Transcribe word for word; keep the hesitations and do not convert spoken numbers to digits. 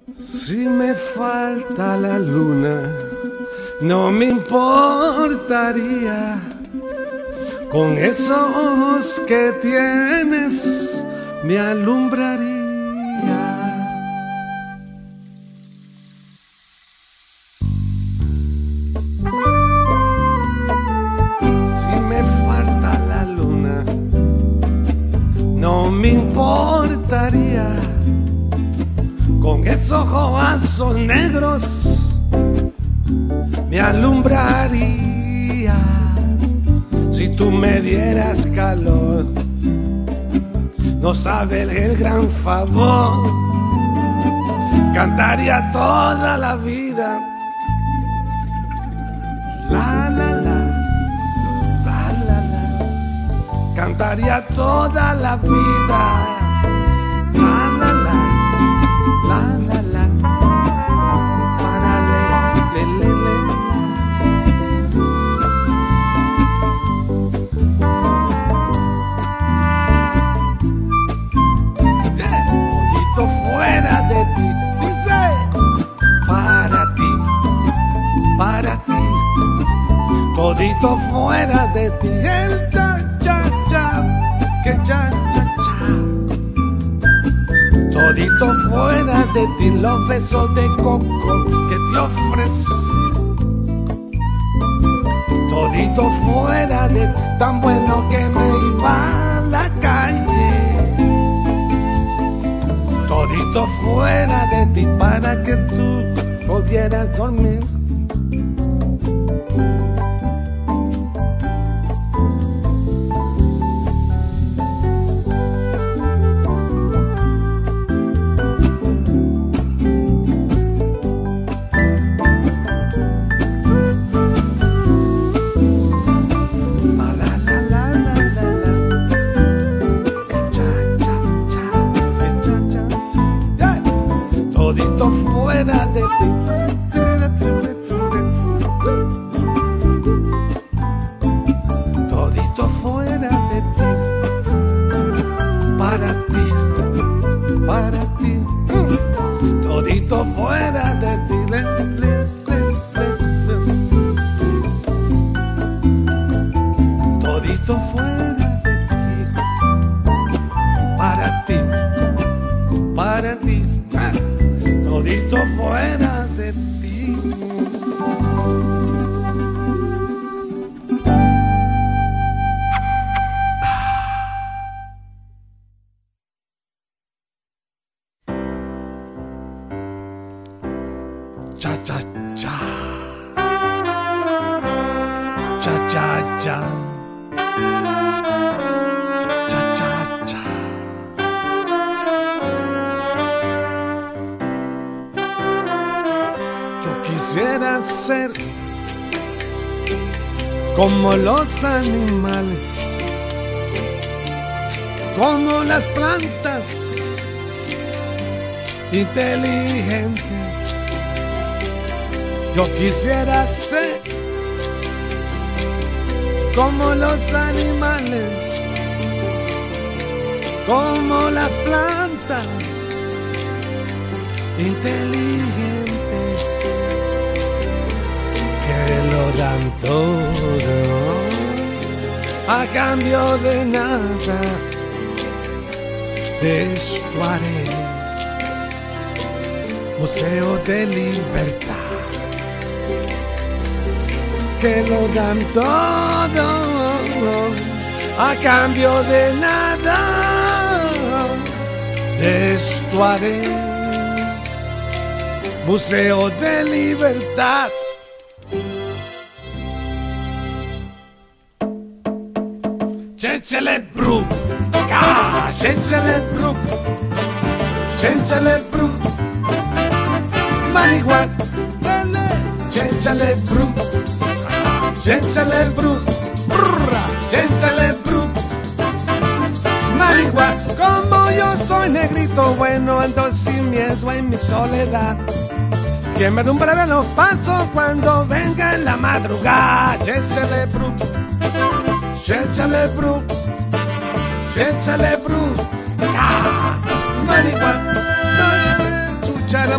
Si me falta la luna, no me importaría. Con esos ojos que tienes, me alumbraría. Si me falta la luna, no me importaría. Con esos ojazos negros me alumbraría. Si tú me dieras calor, no sabes el gran favor. Cantaría toda la vida. La la la, la la la. Cantaría toda la vida. La la la. La la la, para le, le, le, le. Eh, todito fuera de ti, dice, para ti, para ti, todito fuera de ti, el cha cha cha, que cha cha cha. Todito fuera de ti, los besos de coco que te ofrece. Todito fuera de ti, tan bueno que me iba a la calle. Todito fuera de ti, para que tú pudieras dormir. Todito fuera de ti, todito fuera de ti, para ti, para ti, todito fuera de ti, le, le, le, le, le. Todito fuera de ti, para ti, para ti. Todito fuera de ti. Cha cha cha. Cha cha cha. Cha cha cha. Quisiera ser como los animales, como las plantas inteligentes. Yo quisiera ser como los animales, como las plantas inteligentes, que lo dan todo a cambio de nada. De esto haré museo de libertad, que lo dan todo a cambio de nada. De esto haré museo de libertad. Chenchele Bru, ah, Chenchele Bru, Chenchele Bru, Maniguat, Chenchele Bru, Chenchele Bru, Chenchele Bru, Maniguat. Como yo soy negrito bueno, ando sin miedo en mi soledad. Que me alumbrará los pasos cuando venga en la madrugada. Chenchele Bru, Chenchele Bru, Chenchele Bru, ah, Maniguat, chuchara